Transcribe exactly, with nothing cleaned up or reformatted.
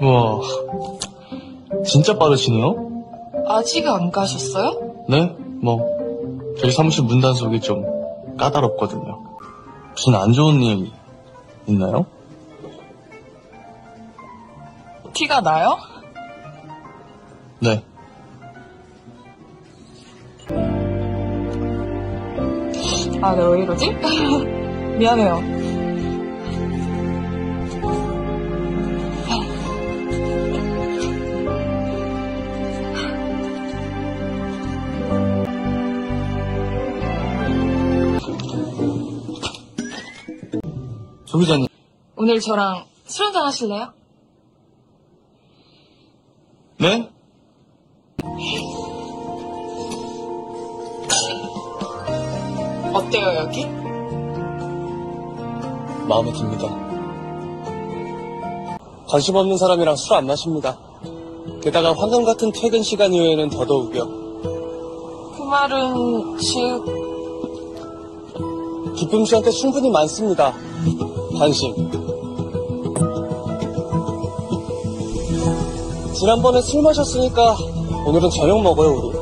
우와, 진짜 빠르시네요? 아직 안 가셨어요? 네? 뭐 저희 사무실 문 단속이 좀 까다롭거든요. 무슨 안 좋은 일 있나요? 티가 나요? 네. 아, 네, 왜 이러지? 미안해요. 조 기자님. 오늘 저랑 술 한잔 하실래요? 네? 어때요, 여기? 마음에 듭니다. 관심 없는 사람이랑 술 안 마십니다. 게다가 황금 같은 퇴근 시간 이후에는 더더욱요. 그 말은 즉... 기쁨 씨한테 충분히 많습니다. 관심. 지난번에 술 마셨으니까 오늘은 저녁 먹어요, 우리.